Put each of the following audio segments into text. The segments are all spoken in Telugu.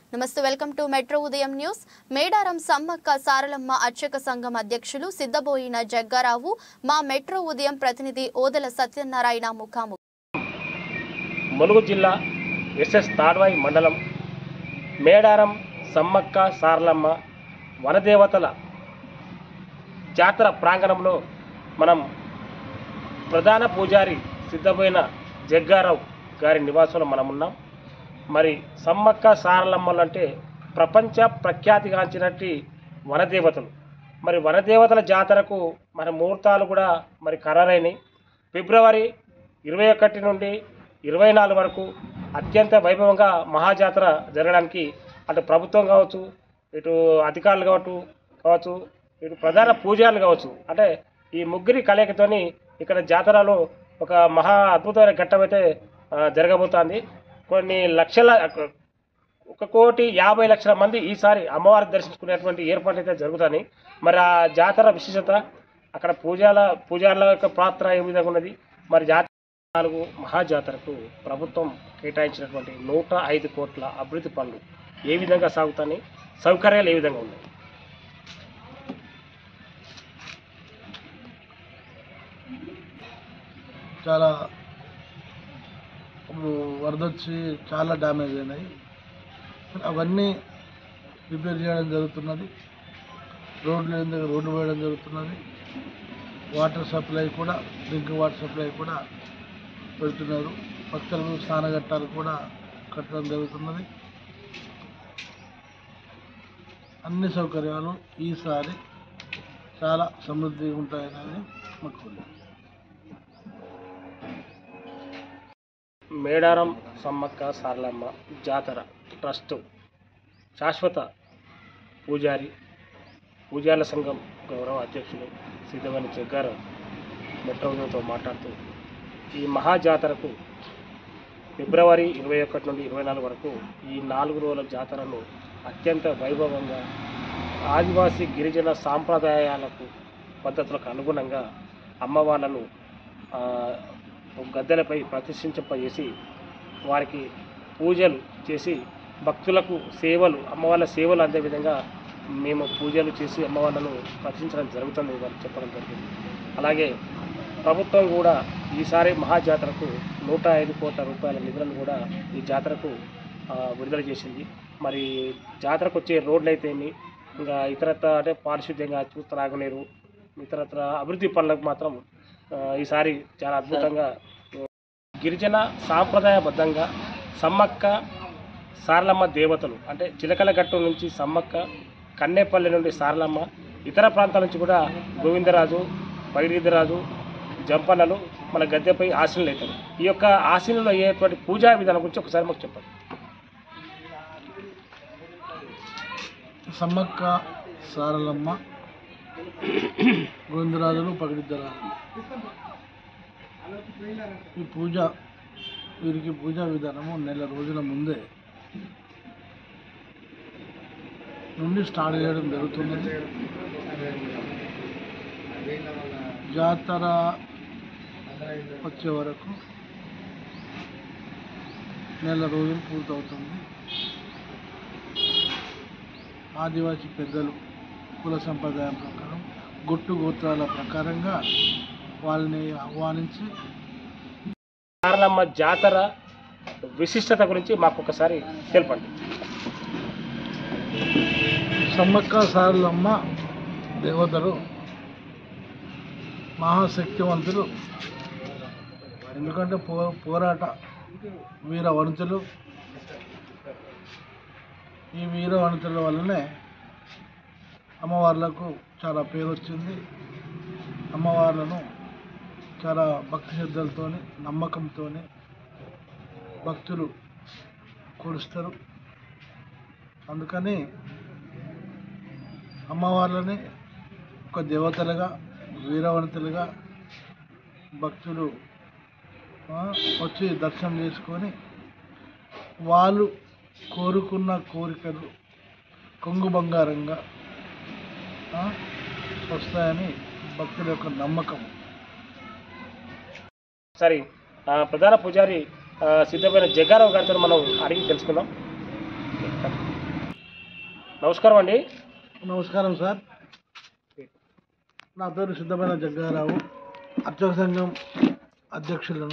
నమస్తే welcome to metro Udayam news. Medaram Sammakka Saralamma అర్చక సంఘం అధ్యక్షులు సిద్ధబోయిన జగ్గారావు మా మెట్రో ఉదయం ప్రతినిధి ఓదెల సత్యనారాయణ ముఖాముఖి. ములుగు జిల్లా ఎస్ఎస్ తాడ్వాయి మండలం మేడారం సమ్మక్క సారలమ్మ వనదేవతల జాతర ప్రాంగణంలో మనం ప్రధాన పూజారి సిద్ధబోయిన జగ్గారావు గారి నివాసంలో మనం ఉన్నాం. మరి సమ్మక్క సారలమ్మలు అంటే ప్రపంచ ప్రఖ్యాతిగాంచినట్టు వనదేవతలు. మరి వనదేవతల జాతరకు మన ముహూర్తాలు కూడా మరి ఖరారైనవి. ఫిబ్రవరి 21 నుండి 24 వరకు అత్యంత వైభవంగా మహాజాతర జరగడానికి అటు ప్రభుత్వం కావచ్చు, ఇటు అధికారులు కావచ్చు, ఇటు ప్రధాన పూజారులు కావచ్చు, అంటే ఈ ముగ్గురి కలయికతోని ఇక్కడ జాతరలో ఒక మహా అద్భుతమైన ఘట్టం అయితే జరగబోతోంది. కొన్ని లక్షల 1,50,00,000 మంది ఈసారి అమ్మవారి దర్శించుకునేటువంటి ఏర్పాట్లు అయితే జరుగుతాయి. మరి ఆ జాతర విశేషత, అక్కడ పూజారుల యొక్క పాత్ర ఏ విధంగా ఉన్నది, మరి జాతర 4 మహాజాతరకు ప్రభుత్వం కేటాయించినటువంటి 105 కోట్ల అభివృద్ధి పనులు ఏ విధంగా సాగుతాయి, సౌకర్యాలు ఏ విధంగా ఉన్నాయి? చాలా ఇప్పుడు వరద వచ్చి చాలా డ్యామేజ్ అయినాయి. అవన్నీ రిపేర్ చేయడం జరుగుతున్నది. రోడ్లు వేయడం జరుగుతున్నది. వాటర్ సప్లై కూడా, డ్రింకింగ్ వాటర్ సప్లై కూడా పెడుతున్నారు. భక్తులకు స్నానఘట్టాలు కూడా కట్టడం జరుగుతున్నది. అన్ని సౌకర్యాలు ఈసారి చాలా సమృద్ధిగా ఉంటాయనేది మాకు. మేడారం సమ్మక్క సారలమ్మ జాతర ట్రస్ట్ శాశ్వత పూజారుల సంఘం గౌరవ అధ్యక్షులు సిద్ధబోయిన జగ్గారావు మెట్రోతో మాట్లాడుతూ, ఈ మహాజాతరకు ఫిబ్రవరి 21 నుండి 24 వరకు ఈ 4 రోజుల జాతరను అత్యంత వైభవంగా ఆదివాసీ గిరిజన సాంప్రదాయాలకు పద్ధతులకు అనుగుణంగా అమ్మవార్లను గద్దెలపై ప్రతిష్ఠింపజేసి వారికి పూజలు చేసి భక్తులకు సేవలు, అమ్మవార్ల సేవలు అందే విధంగా మేము పూజలు చేసి అమ్మవార్లను ప్రతిష్ఠించడం జరుగుతుంది వారు చెప్పడం జరిగింది. అలాగే ప్రభుత్వం కూడా ఈసారి మహాజాతరకు 105 కోట్ల రూపాయల నిధులను కూడా ఈ జాతరకు విడుదల చేసింది. మరి జాతరకు వచ్చే రోడ్లు అయితేమి, ఇంకా ఇతరత్ర అంటే పారిశుద్ధ్యంగా త్రాగునీరు, ఇతరత్ర అభివృద్ధి పనులకు మాత్రం ఈసారి చాలా అద్భుతంగా గిరిజన సాంప్రదాయబద్ధంగా సమ్మక్క సారలమ్మ దేవతలు అంటే చిలకలగట్టు నుంచి సమ్మక్క, కన్నేపల్లి నుండి సారలమ్మ, ఇతర ప్రాంతాల నుంచి కూడా గోవిందరాజు, పైడిగిరిరాజు, జంపన్నలు మన గద్దెపై ఆశీనులు అవుతారు. ఈ యొక్క ఆశీనులు అయ్యేటువంటి పూజా విధానం గురించి ఒకసారి మాకు చెప్పండి. సమ్మక్క సారలమ్మ, గోవిందరాజులు, పగిడిద్దరాజులు వీరికి పూజా విధానము నెల రోజుల ముందే నుండి స్టార్ట్ చేయడం జరుగుతున్నది. జాతర వచ్చే వరకు నెల రోజులు పూర్తవుతుంది. ఆదివాసీ పెద్దలు కుల సంప్రదాయం ప్రకారం, గొట్టు గోత్రాల ప్రకారంగా వాళ్ళని ఆహ్వానించి సారలమ్మ జాతర విశిష్టత గురించి మాకు ఒకసారి తెలపండి. సమ్మక్క సారలమ్మ దేవతలు మహాశక్తివంతులు. ఎందుకంటే పోరాట వీర వనితలు. ఈ వీర వనితల వల్లనే అమ్మవార్లకు చాలా పేరు వచ్చింది. అమ్మవార్లను చాలా భక్తి శ్రద్ధలతో, నమ్మకంతో భక్తులు కొలుస్తారు. అందుకని అమ్మవార్లని ఒక దేవతలుగా, వీరవనితలుగా భక్తులు వచ్చి దర్శనం చేసుకొని వాళ్ళు కోరుకున్న కోరికలు కొంగు బంగారంగా వస్తాయని భక్తుల యొక్క నమ్మకం. సరే, ప్రధాన పూజారి సిద్ధబోయిన జగ్గారావు గారితో మనం అడిగి తెలుసుకుందాం. నమస్కారం అండి. నమస్కారం సార్. నా పేరు సిద్ధమైన జగ్గారావు, అర్చక సంఘం అధ్యక్షులను.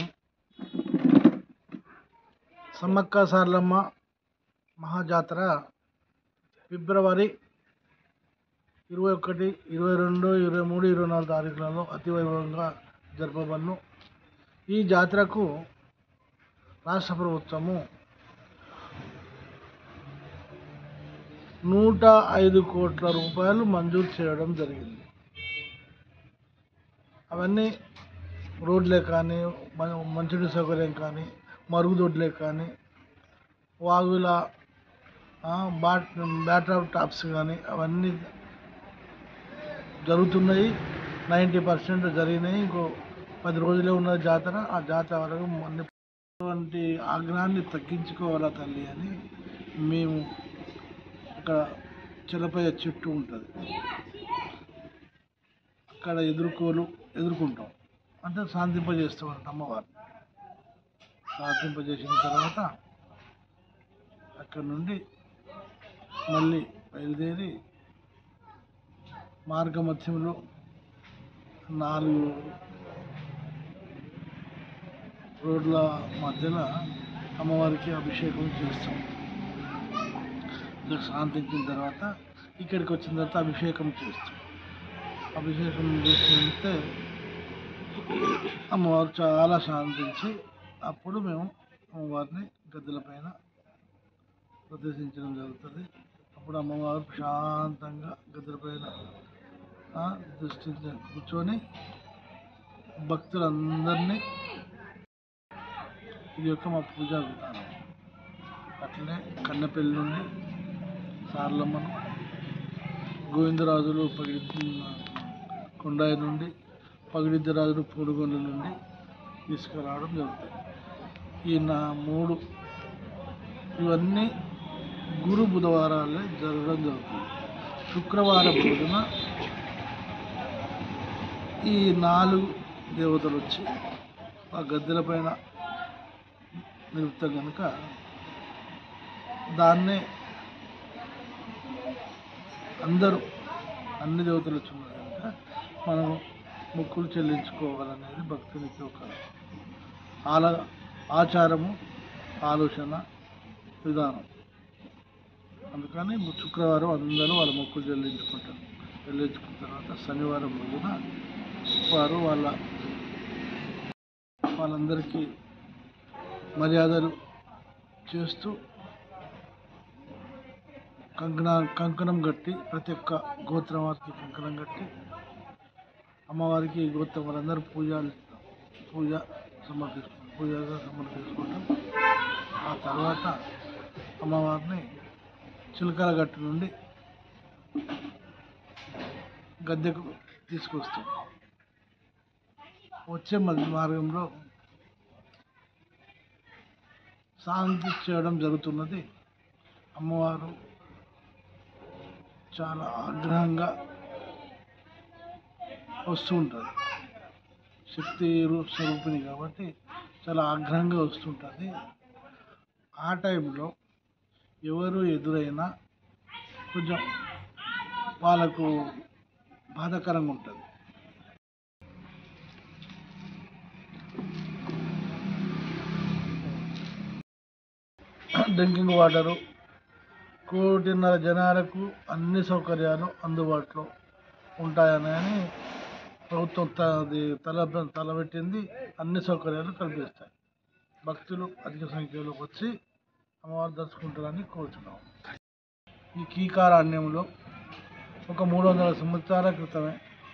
సమ్మక్క సారలమ్మ మహాజాతర ఫిబ్రవరి 21, 22, 23, 24 తారీఖులలో అతి వైభవంగా జరపబడును. ఈ జాతరకు రాష్ట్ర ప్రభుత్వము 105 కోట్ల రూపాయలు మంజూరు చేయడం జరిగింది. అవన్నీ రోడ్లే కానీ, మంచినీటి సౌకర్యం కానీ, మరుగుదొడ్లే కానీ, వాగుల బ్యాటర్ టాప్స్ కానీ అవన్నీ జరుగుతున్నాయి. 90% జరిగినాయి. ఇంకో 10 రోజులే ఉన్న జాతర. ఆ జాతర వరకు అటువంటి ఆగ్రహాన్ని తగ్గించుకోవాలా తల్లి అని మేము అక్కడ చిలపయ చెట్టు ఉంటుంది, అక్కడ ఎదుర్కొంటాం. అంటే శాంతింపజేస్తామంట అమ్మవారిని. శాంతింపజేసిన తర్వాత అక్కడ నుండి మళ్ళీ బయలుదేరి మార్గమధ్యంలో 4 రోడ్ల మధ్యలో అమ్మవారికి అభిషేకం చేస్తాం. ఇక్కడ శాంతించిన తర్వాత ఇక్కడికి వచ్చిన తర్వాత అభిషేకం చేస్తాం. అభిషేకం చేస్తే అమ్మవారు చాలా శాంతించి అప్పుడు మేము అమ్మవారిని గద్దెల పైన ప్రదర్శించడం జరుగుతుంది. అప్పుడు అమ్మవారు శాంతంగా గద్దెల పైన దృష్టి కూర్చొని భక్తులందరినీ, ఇది యొక్క మా పూజా విధానం. అట్లనే కన్నెపల్లి నుండి సారలమ్మను, గోవిందరాజులు కొండాయి నుండి, పగిడిద్దరాజులు పూలుగొండ నుండి తీసుకురావడం జరుగుతుంది. ఈ 3 ఇవన్నీ గురు బుధవారాలే జరగడం జరుగుతుంది. శుక్రవారం రోజున ఈ 4 దేవతలు వచ్చి ఆ గద్దెల పైన నిలుపుతాం కనుక దాన్నే అందరూ అన్ని దేవతలు వచ్చి ఉన్నారు కనుక మనం మొక్కులు చెల్లించుకోవాలనేది భక్తునికి ఒక ఆచారము, ఆలోచన విధానం. అందుకని శుక్రవారం అందరూ వాళ్ళ మొక్కులు చెల్లించుకుంటారు. చెల్లించుకున్న తర్వాత శనివారం రోజున వారు వాళ్ళందరికీ మర్యాదలు చేస్తూ కంకణం కట్టి, ప్రతి ఒక్క గోత్రం వారికి కంకణం కట్టి అమ్మవారికి గోత్రం వాళ్ళందరూ పూజగా సమర్పించుకుంటాం. ఆ తర్వాత అమ్మవారిని చిలకల గట్టు నుండి గద్దెకు తీసుకొస్తాం. వచ్చే మార్గంలో శాంతి చేయడం జరుగుతున్నది. అమ్మవారు చాలా ఆగ్రహంగా వస్తూ ఉంటుంది. శక్తి స్వరూపిణి కాబట్టి చాలా ఆగ్రహంగా వస్తుంటుంది. ఆ టైంలో ఎవరు ఎదురైనా కొంచెం వాళ్ళకు బాధాకరంగా ఉంటుంది. డ్రింకింగ్ వాటరు, 1.5 కోటి జనాలకు అన్ని సౌకర్యాలు అందుబాటులో ఉంటాయని ప్రభుత్వం తలబెట్టింది. అన్ని సౌకర్యాలు కల్పిస్తాయి. భక్తులు అధిక సంఖ్యలో వచ్చి అమ్మవారు దర్శించుకుంటారని కోరుతున్నాం. ఈ కీకారణ్యంలో ఒక 300 సంవత్సరాల క్రితమే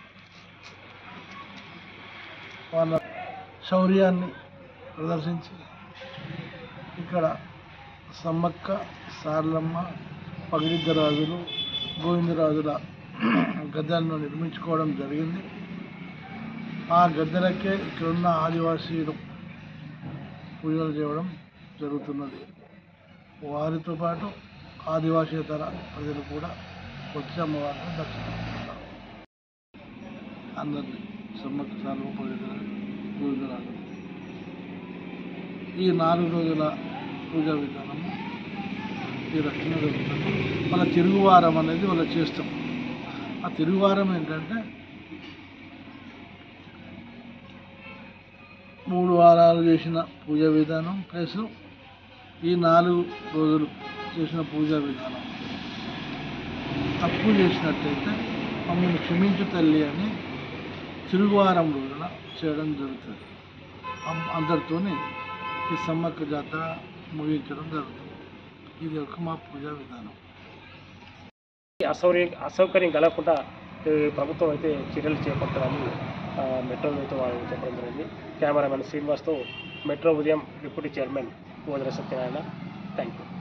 వాళ్ళ శౌర్యాన్ని ప్రదర్శించి ఇక్కడ సమ్మక్క, సారలమ్మ, పగిడిద్దరాజులు, గోవిందరాజుల గద్దెలను నిర్మించుకోవడం జరిగింది. ఆ గద్దెలకే ఇక్కడున్న ఆదివాసీలు పూజలు చేయడం జరుగుతున్నది. వారితో పాటు ఆదివాసీతర ప్రజలు కూడా వచ్చి అమ్మవారిని దర్శించుకుంటారు. అందరినీ సమ్మక్క, సారలమ్మ, పగిడిద్దరాజు, గోవిందరాజు ఈ 4 రోజుల పూజా విధానము ఈ రకంగా జరుగుతుంది. మన తిరుగువారం అనేది వాళ్ళు చేస్తాం. ఆ తిరుగువారం ఏంటంటే 3 వారాలు చేసిన పూజా విధానం ప్లస్ ఈ 4 రోజులు చేసిన పూజా విధానం. తప్పు చేసినట్లయితే మమ్మల్ని క్షమించు తల్లి అని తిరుగువారం రోజున చేయడం జరుగుతుంది. అందరితోని ఈ సమ్మక్క జాతర ముగించడం జరుగుతుంది. ఇది ఒక మా పూజా విధానం. అసౌకర్యం కలగకుండా ప్రభుత్వం అయితే చర్యలు చేపట్టాలని మెట్రో అయితే వాళ్ళు చెప్పడం జరిగింది. కెమెరామెన్ శ్రీనివాస్తో metro Udayam deputy chairman Odela Satyanarayana. Thank you.